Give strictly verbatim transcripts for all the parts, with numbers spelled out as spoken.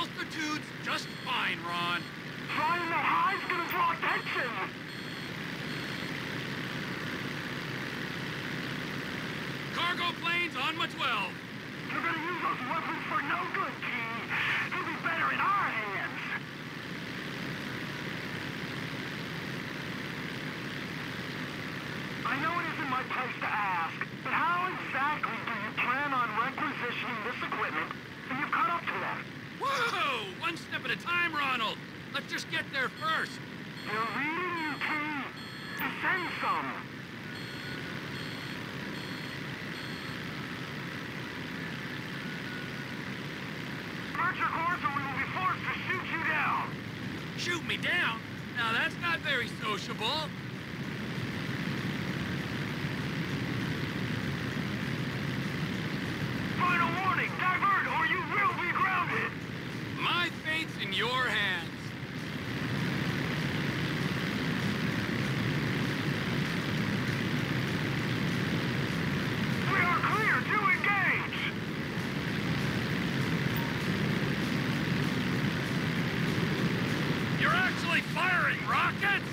Altitude's just fine, Ron. Flying that high's gonna draw attention! Cargo planes on my twelve. You're gonna use those weapons for no good, T. You'll be better in our hands. I know it isn't my place to ask, but how exactly do you plan on requisitioning this equipment when you've caught up to them? Whoa! One step at a time, Ronald. Let's just get there first. They're reading you, T. Defend some. Merge your course or we will be forced to shoot you down. Shoot me down? Now that's not very sociable. Final warning, divert or you will be grounded. My fate's in your hands. We are clear to engage. You're actually firing rockets?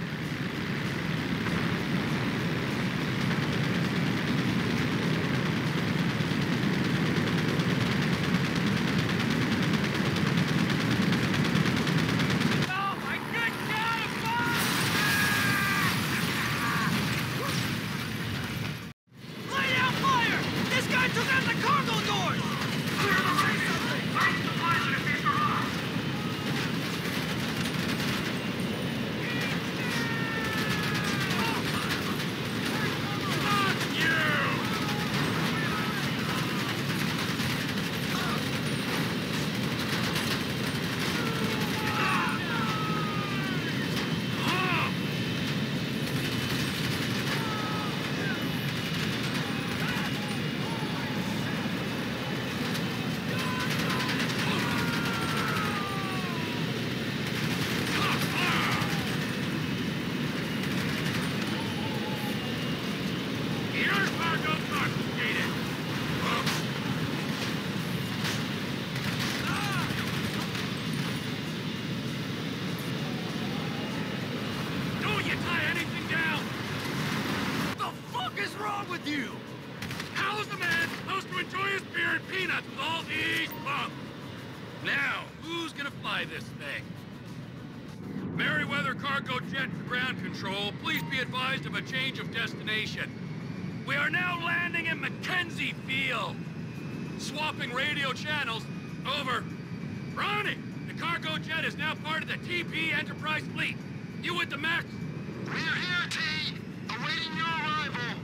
You! How's the man supposed to enjoy his beer and peanuts with all these bumps? Now, who's gonna fly this thing? Merryweather Cargo Jet to ground control, please be advised of a change of destination. We are now landing in Mackenzie Field. Swapping radio channels. Over. Ronnie, the cargo jet is now part of the T P Enterprise fleet. You with the Max? We're here, T. Awaiting your arrival.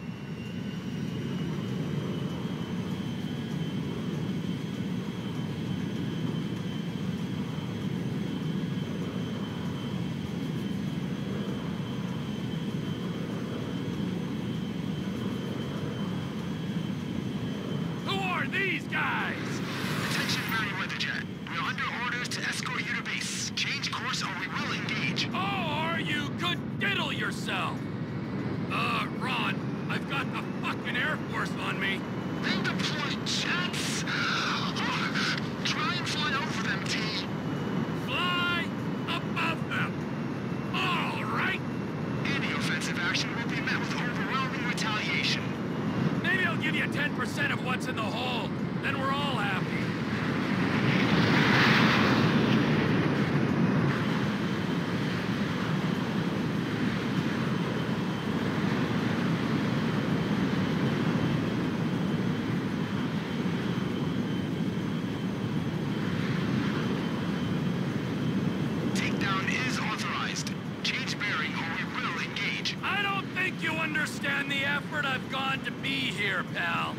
These guys! Attention, Merryweather Jet. We are under orders to escort you to base. Change course or we will engage. Or you could diddle yourself! Uh, Ron, I've got the fucking Air Force on me. Then deploy jets! Try and fly over them, T. Fly above them! All right! Any offensive action will be met with overwhelming retaliation. Maybe I'll give you ten percent of what's in the hole. Then we're all happy. Takedown is authorized. Change bearing or we will engage. I don't think you understand the effort I've gone to be here, pal.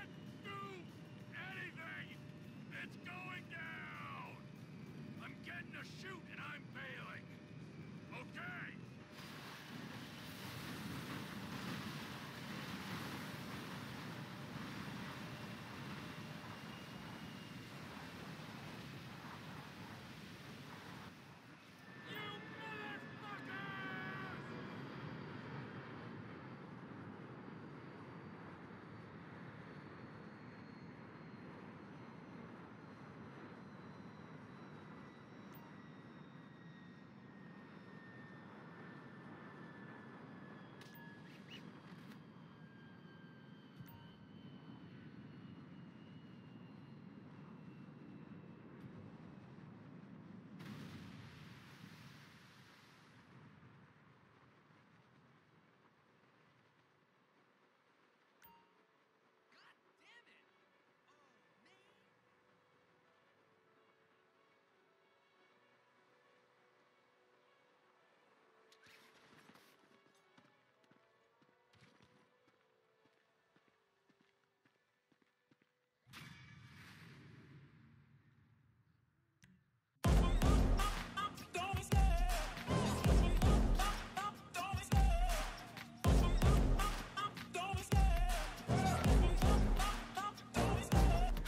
Getting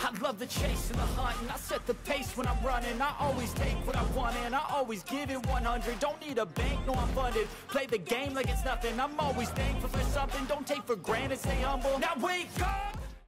I love the chase and the hunt, and I set the pace when I'm running. I always take what I want and I always give it one hundred. Don't need a bank, no I'm funded. Play the game like it's nothing. I'm always thankful for something. Don't take for granted, stay humble. Now wake up!